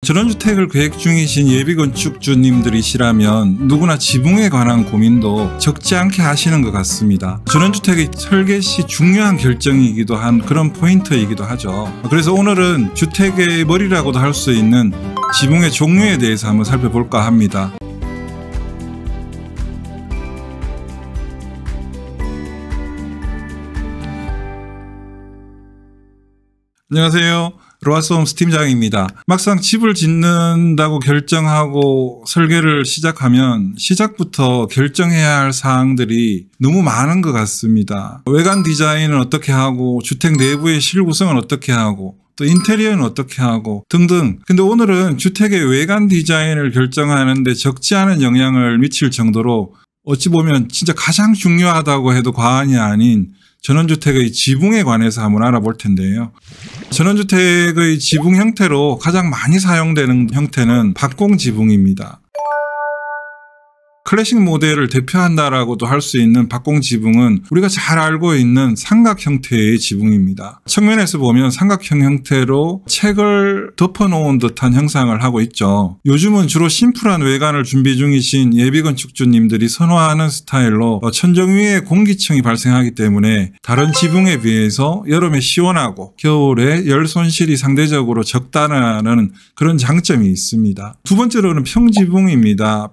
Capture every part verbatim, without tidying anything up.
전원주택을 계획 중이신 예비건축주님들이시라면 누구나 지붕에 관한 고민도 적지 않게 하시는 것 같습니다. 전원주택의 설계 시 중요한 결정이기도 한 그런 포인트이기도 하죠. 그래서 오늘은 주택의 머리라고도 할 수 있는 지붕의 종류에 대해서 한번 살펴볼까 합니다. 안녕하세요. 로아스홈스 팀장입니다. 막상 집을 짓는다고 결정하고 설계를 시작하면 시작부터 결정해야 할 사항들이 너무 많은 것 같습니다. 외관 디자인은 어떻게 하고, 주택 내부의 실구성은 어떻게 하고, 또 인테리어는 어떻게 하고 등등. 근데 오늘은 주택의 외관 디자인을 결정하는데 적지 않은 영향을 미칠 정도로 어찌 보면 진짜 가장 중요하다고 해도 과언이 아닌 전원주택의 지붕에 관해서 한번 알아볼 텐데요. 전원주택의 지붕 형태로 가장 많이 사용되는 형태는 박공지붕입니다. 클래식 모델을 대표한다라고도 할 수 있는 박공지붕은 우리가 잘 알고 있는 삼각 형태의 지붕입니다. 측면에서 보면 삼각형 형태로 책을 덮어놓은 듯한 형상을 하고 있죠. 요즘은 주로 심플한 외관을 준비 중이신 예비건축주님들이 선호하는 스타일로 천정 위에 공기층이 발생하기 때문에 다른 지붕에 비해서 여름에 시원하고 겨울에 열 손실이 상대적으로 적다는 그런 장점이 있습니다. 두 번째로는 평지붕입니다.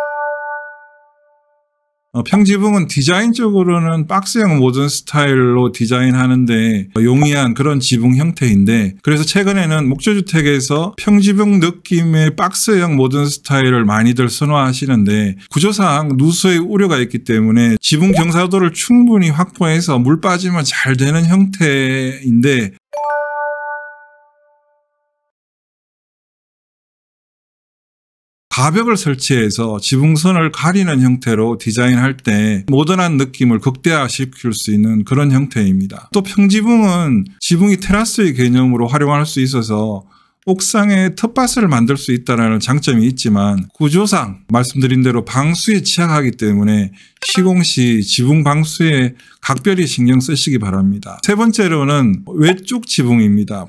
어, 평지붕은 디자인적으로는 박스형 모던 스타일로 디자인하는데 용이한 그런 지붕 형태인데, 그래서 최근에는 목조주택에서 평지붕 느낌의 박스형 모던 스타일을 많이들 선호하시는데, 구조상 누수의 우려가 있기 때문에 지붕 경사도를 충분히 확보해서 물 빠지면 잘 되는 형태인데, 가벽을 설치해서 지붕선을 가리는 형태로 디자인할 때 모던한 느낌을 극대화시킬 수 있는 그런 형태입니다. 또 평지붕은 지붕이 테라스의 개념으로 활용할 수 있어서 옥상에 텃밭을 만들 수 있다는 장점이 있지만, 구조상 말씀드린 대로 방수에 취약하기 때문에 시공시 지붕 방수에 각별히 신경 쓰시기 바랍니다. 세 번째로는 외쪽 지붕입니다.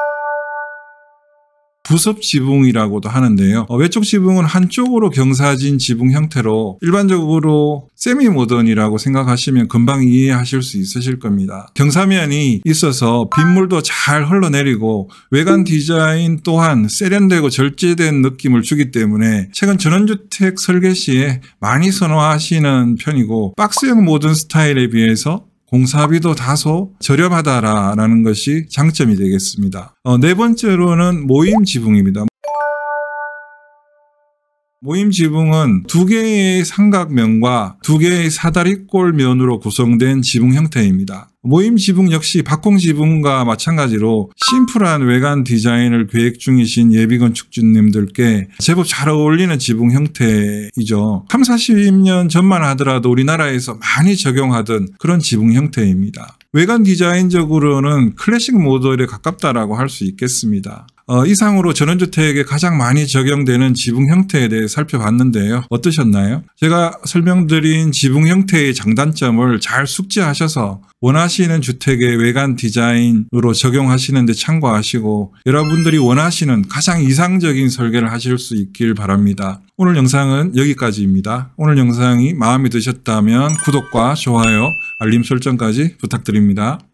부섭 지붕이라고도 하는데요. 외쪽 지붕은 한쪽으로 경사진 지붕 형태로 일반적으로 세미 모던이라고 생각하시면 금방 이해하실 수 있으실 겁니다. 경사면이 있어서 빗물도 잘 흘러내리고 외관 디자인 또한 세련되고 절제된 느낌을 주기 때문에 최근 전원주택 설계 시에 많이 선호하시는 편이고, 박스형 모던 스타일에 비해서 공사비도 다소 저렴하다라는 것이 장점이 되겠습니다. 어, 네 번째로는 모임 지붕입니다. 모임 지붕은 두 개의 삼각면과 두 개의 사다리꼴 면으로 구성된 지붕 형태입니다. 모임 지붕 역시 박공지붕과 마찬가지로 심플한 외관 디자인을 계획 중이신 예비건축주님들께 제법 잘 어울리는 지붕 형태이죠. 삼사십 년 전만 하더라도 우리나라에서 많이 적용하던 그런 지붕 형태입니다. 외관 디자인적으로는 클래식 모델에 가깝다라고 할 수 있겠습니다. 어, 이상으로 전원주택에 가장 많이 적용되는 지붕 형태에 대해 살펴봤는데요. 어떠셨나요? 제가 설명드린 지붕 형태의 장단점을 잘 숙지하셔서 원하시는 주택의 외관 디자인으로 적용하시는 데 참고하시고 여러분들이 원하시는 가장 이상적인 설계를 하실 수 있길 바랍니다. 오늘 영상은 여기까지입니다. 오늘 영상이 마음에 드셨다면 구독과 좋아요, 알림 설정까지 부탁드립니다.